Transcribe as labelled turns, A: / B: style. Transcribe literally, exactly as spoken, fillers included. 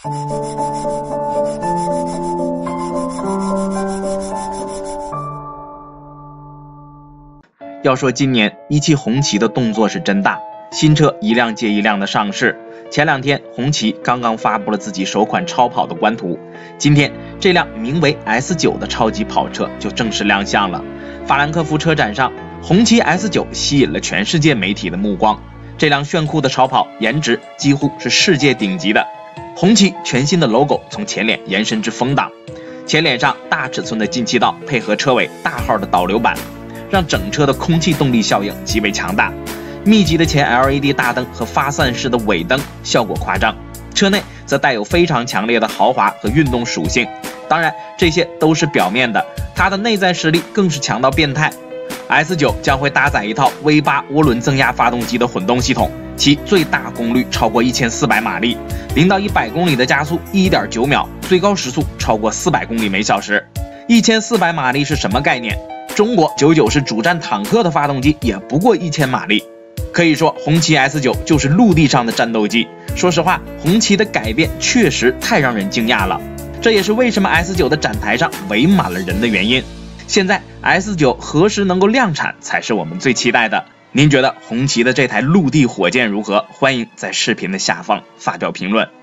A: 要说今年一汽红旗的动作是真大，新车一辆接一辆的上市。前两天红旗刚刚发布了自己首款超跑的官图，今天这辆名为 S 九 的超级跑车就正式亮相了。法兰克福车展上，红旗 S 九 吸引了全世界媒体的目光。这辆炫酷的超跑颜值几乎是世界顶级的。红旗全新的 logo 从前脸延伸至风挡，前脸上大尺寸的进气道配合车尾大号的导流板，让整车的空气动力效应极为强大。密集的前 L E D 大灯和发散式的尾灯效果夸张，车内则带有非常强烈的豪华和运动属性。当然，这些都是表面的，它的内在实力更是强到变态。S 九 将会搭载一套 V 八 涡轮增压发动机的混动系统，其最大功率超过一千四百马力，零到一百公里的加速 一点九秒，最高时速超过四百公里每小时。一千四百马力是什么概念？中国九九式主战坦克的发动机也不过一千马力。可以说红旗 S 九 就是陆地上的战斗机。说实话，红旗的改变确实太让人惊讶了，这也是为什么 S 九 的展台上围满了人的原因。现在 S 九 何时能够量产才是我们最期待的。您觉得红旗的这台陆地火箭如何？欢迎在视频的下方发表评论。